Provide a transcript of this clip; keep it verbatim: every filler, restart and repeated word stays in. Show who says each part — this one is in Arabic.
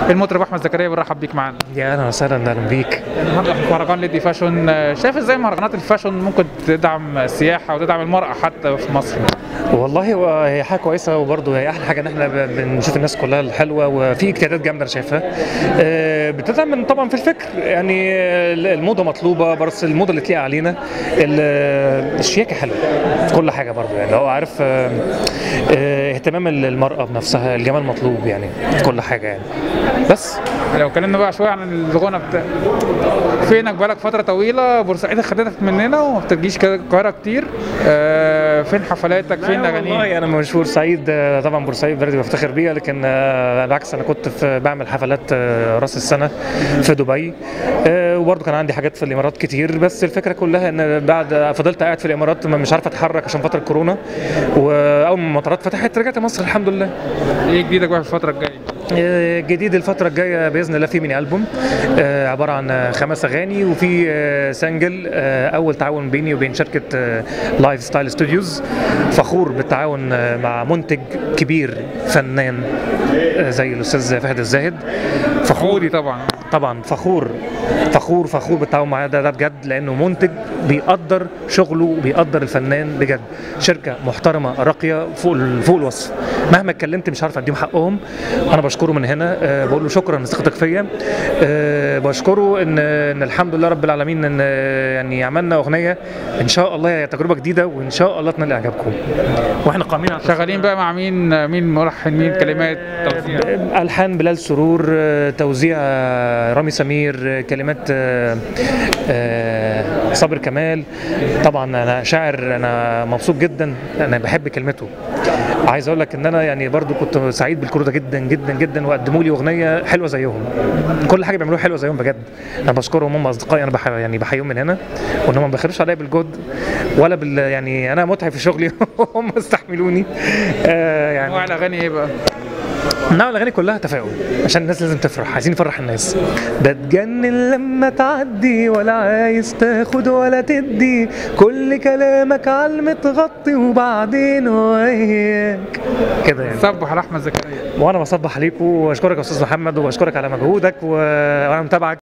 Speaker 1: المطرب احمد زكريا بنرحب بيك معانا.
Speaker 2: يا اهلا وسهلا، اهلا بيك.
Speaker 1: النهارده في مهرجان ليدي فاشون، شايف ازاي مهرجانات الفاشون ممكن تدعم السياحه وتدعم المراه حتى في مصر؟
Speaker 2: والله هو هي حاجه كويسه، وبرضه هي احلى حاجه ان احنا ب- بنشوف الناس كلها الحلوه، وفي اجتهادات جامده انا شايفها. آه، بتدعم طبعا في الفكر، يعني آه، الموضه مطلوبه، بس الموضه اللي تليق علينا. ال- الشياكه حلوه في كل حاجه برضه، يعني لو عارف آه، آه، اهتمام المراه بنفسها، الجمال مطلوب يعني في كل حاجه يعني. بس
Speaker 1: لو اتكلمنا بقى شويه عن الغنى بتاع فينك بقالك فتره طويله، بورسعيد خدتك مننا وما بتجيش كده القاهره كتير، آه، فين حفلاتك؟ فين اغانيك؟
Speaker 2: والله انا مش بورسعيد، آه، طبعا بورسعيد بلدي بفتخر بيها، لكن آه، بالعكس انا كنت في بعمل حفلات آه، راس السنه في دبي، آه، وبرضه كان عندي حاجات في الامارات كتير. بس الفكره كلها ان بعد فضلت قاعد في الامارات مش عارف اتحرك عشان فتره كورونا، واول ما المطارات فتحت رجعت مصر الحمد لله.
Speaker 1: ايه جديدك بقى في الفتره الجايه؟
Speaker 2: آه، جديد الفترة الجاية بإذن الله في ميني ألبوم، آه، عبارة عن آه، خمس أغاني، وفي آه، سنجل، آه، أول تعاون بيني وبين شركة آه، لايف ستايل ستوديوز. فخور بالتعاون آه، مع منتج كبير فنان آه، زي الأستاذ فهد الزاهد. فخور
Speaker 1: عودي طبعا.
Speaker 2: طبعا، فخور فخور فخور بالتعاون معاه، ده, ده بجد، لانه منتج بيقدر شغله وبيقدر الفنان بجد. شركه محترمه راقيه فوق ال- فوق الوصف، مهما اتكلمت مش عارف اديهم حقهم. انا بشكره من هنا، أه بقول له شكرا لثقتك فيا. أه بشكره ان ان الحمد لله رب العالمين ان آه، يعني عملنا اغنيه ان شاء الله هي تجربه جديده، وان شاء الله تنال اعجابكم. واحنا قائمين على
Speaker 1: شغالين بقى مع مين؟ مين ملحن؟ مين كلمات؟ توزيع؟
Speaker 2: الحان بلال سرور، آه، توزيع آه، رامي سمير، آه، كلمات آه، آه، صابر كمال. طبعا انا شاعر، انا مبسوط جدا، انا بحب كلمته. عايز اقول لك ان انا يعني برضو كنت سعيد بالكرو ده جدا جدا جدا، وقدموا لي اغنيه حلوه زيهم، كل حاجه بيعملوها حلوه زيهم بجد. انا بشكرهم، هم اصدقائي، انا بح يعني بحييهم من هنا، وان هم ما بيخافوش عليا بالجهد ولا بال يعني انا متعب في شغلي هم استحملوني. آه يعني
Speaker 1: انواع الاغاني ايه بقى؟
Speaker 2: نوع الاغاني كلها تفاؤل، عشان الناس لازم تفرح، عايزين نفرح الناس. بتجنن لما تعدي، ولا عايز تاخد ولا تدي، كل كلامك على المتغطي، وبعدين وياك كده يعني.
Speaker 1: صبح على احمد زكريا.
Speaker 2: وانا بصبح عليكم واشكرك يا استاذ محمد، واشكرك على مجهودك، و- وانا متابعك.